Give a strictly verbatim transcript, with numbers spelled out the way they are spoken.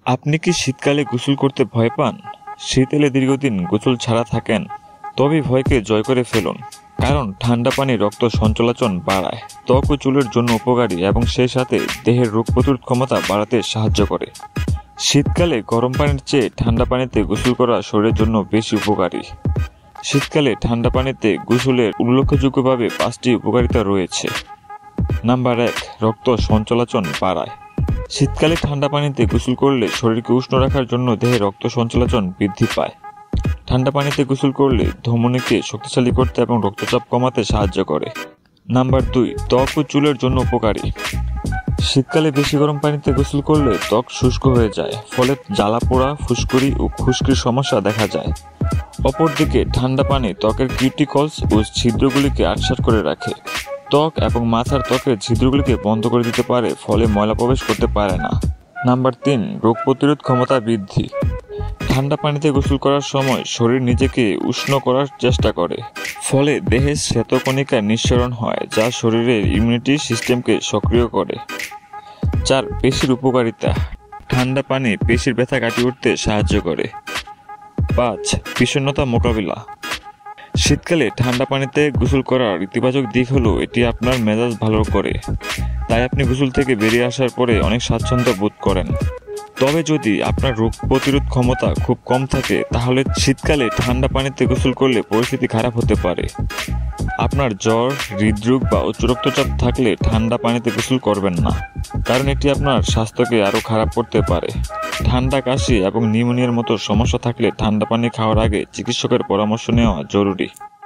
আপনি কি শীতকালে গোসল করতে ভয় পান? শীত এলে দীর্ঘদিন গোসল ছাড়া থাকেন? তবে ভয়কে জয় করে ফেলুন, কারণ ঠান্ডা পানি রক্ত সঞ্চালন বাড়ায়, ত্বক ও চুলের জন্য উপকারী এবং সেই সাথে দেহের রোগ প্রতিরোধ ক্ষমতা বাড়াতে সাহায্য করে। শীতকালে গরম পানির চেয়ে ঠান্ডা পানিতে গোসল করা শরীরের জন্য বেশি উপকারী। শীতকালে ঠান্ডা পানিতে গোসলের উল্লেখযোগ্যভাবে পাঁচটি উপকারিতা রয়েছে। নাম্বার এক, রক্ত সঞ্চালন বাড়ায়। শীতকালে ঠান্ডা পানিতে গোসল করলে শরীরকে উষ্ণ রাখার জন্য দেহে রক্ত সঞ্চালন বৃদ্ধি পায়। ঠান্ডা পানিতে গোসল করলে ধমনীকে শক্তিশালী করতে এবং রক্তচাপ কমাতে সাহায্য করে। নাম্বার দুই, ত্বক ও চুলের জন্য উপকারী। শীতকালে বেশি গরম পানিতে গোসল করলে ত্বক শুষ্ক হয়ে যায়, ফলে জ্বালা পোড়া, ফুসকুড়ি ও খুশকির সমস্যা দেখা যায়। অপরদিকে ঠান্ডা পানি ত্বকের কিউটিকলস ও ছিদ্রগুলিকে আটসাৎ করে রাখে। ত্বক এবং মাথার ত্বকের ছিদ্রগুলিকে বন্ধ করে দিতে পারে, ফলে ময়লা প্রবেশ করতে পারে না। নাম্বার তিন, রোগ প্রতিরোধ ক্ষমতা বৃদ্ধি। ঠান্ডা পানিতে গোসল করার সময় শরীর নিজেকে উষ্ণ করার চেষ্টা করে, ফলে দেহে শ্বেতকণিকা নিঃসরণ হয়, যা শরীরের ইমিউনিটি সিস্টেমকে সক্রিয় করে। চার, পেশির উপকারিতা। ঠান্ডা পানি পেশির ব্যথা কাটিয়ে উঠতে সাহায্য করে। পাঁচ, বিষণ্ণতা মোকাবিলা। শীতকালে ঠান্ডা পানিতে গোসল করার ইতিবাচক দিক হলো এটি আপনার মেজাজ ভালো করে, তাই আপনি গোসল থেকে বেরিয়ে আসার পরে অনেক স্বাচ্ছন্দ্য বোধ করেন। তবে যদি আপনার রোগ প্রতিরোধ ক্ষমতা খুব কম থাকে, তাহলে শীতকালে ঠান্ডা পানিতে গোসল করলে পরিস্থিতি খারাপ হতে পারে। আপনার জ্বর, হৃদরোগ বা উচ্চ রক্তচাপ থাকলে ঠান্ডা পানিতে গোসল করবেন না, কারণ এটি আপনার স্বাস্থ্যকে আরও খারাপ করতে পারে। ঠান্ডা, কাশি এবং নিউমোনিয়ার মতো সমস্যা থাকলে ঠান্ডা পানি খাওয়ার আগে চিকিৎসকের পরামর্শ নেওয়া জরুরি।